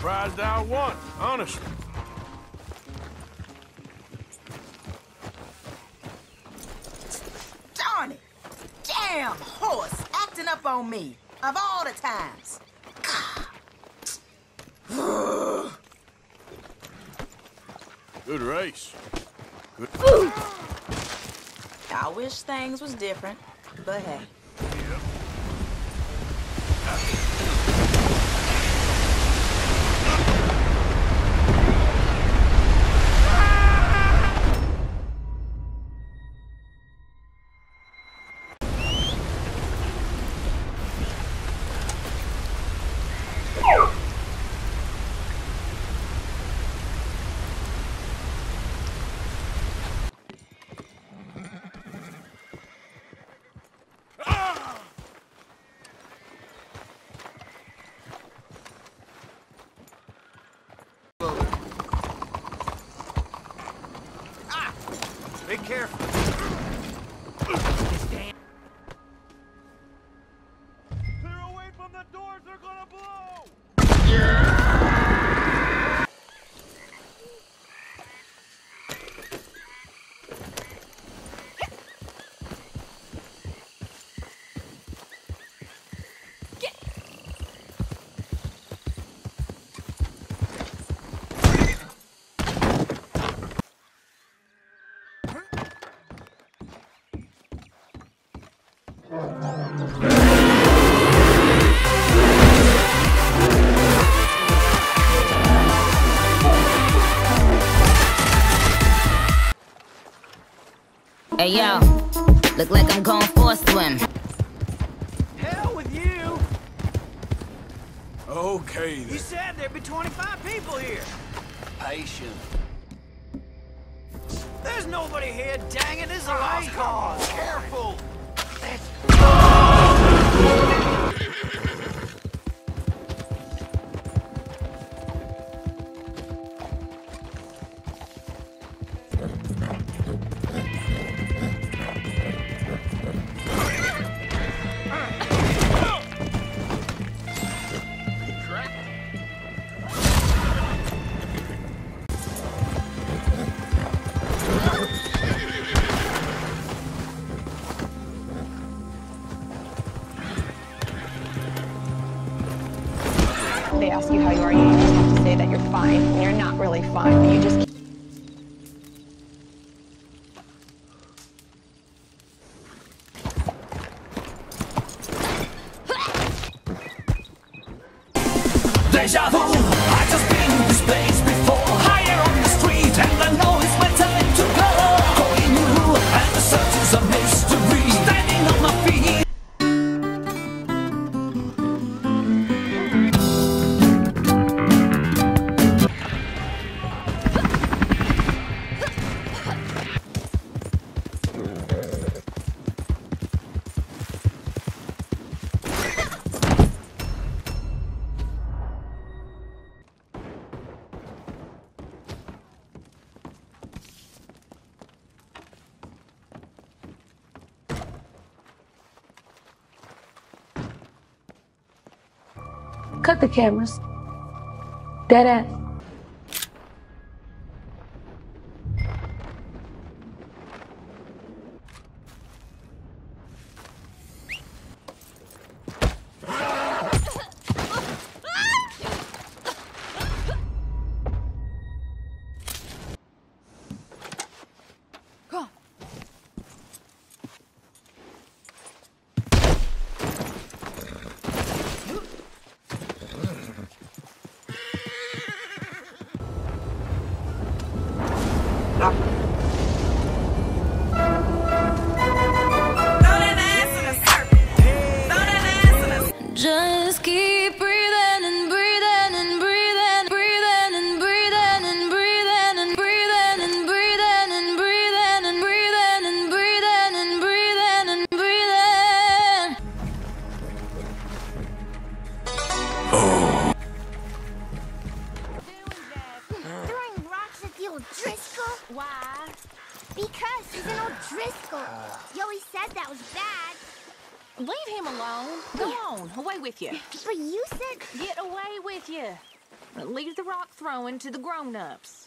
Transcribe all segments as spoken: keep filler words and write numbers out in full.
surprised I won, honestly. Darn it! Damn horse acting up on me, of all the times. Good race. Good. I wish things was different, but hey. Be careful. Clear away from the doors, they're gonna blow! Hey yo, look like I'm going for a swim. Hell with you! Okay then. You said there'd be twenty-five people here. Patient. There's nobody here, dang it, this is a lost cause. Careful! They ask you how you are, you just have to say that you're fine, and you're not really fine. You just Deja vu, I just been in this place before. Higher on the street, and I know it's my time to go. Going new, and the search is a mystery. Standing on my feet. Cut the cameras. Dead ass. Just keep breathing and breathing and breathing, breathing and breathing and breathing and breathing and breathing and breathing and breathing and breathing and breathing and breathing. Oh. Throwing rocks at the old Driscoll? Why? Because he's an old Driscoll. You always said that was bad. Leave him alone. Go on, away with you. But you said... Get away with you. Leave the rock throwing to the grown-ups.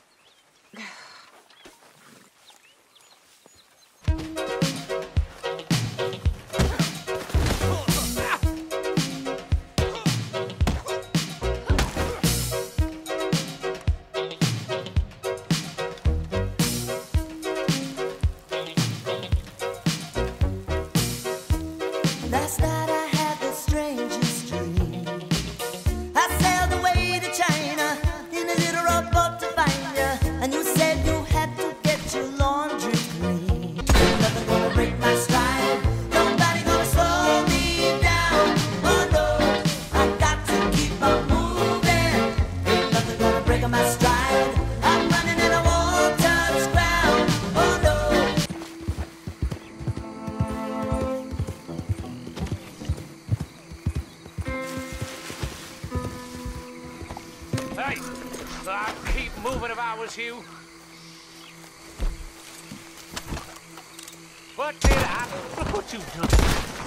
Last night I had the strangest dream. I sailed away to China in a little rowboat to find you, and you said you had to get your laundry clean. Nothing gonna break my stride, nobody gonna slow me down. Oh no, I got to keep on moving. Ain't nothing gonna break my stride. I'm running and I won't touch ground. Oh no. Hey, I'd keep moving if I was you. What did I? Look what you've done.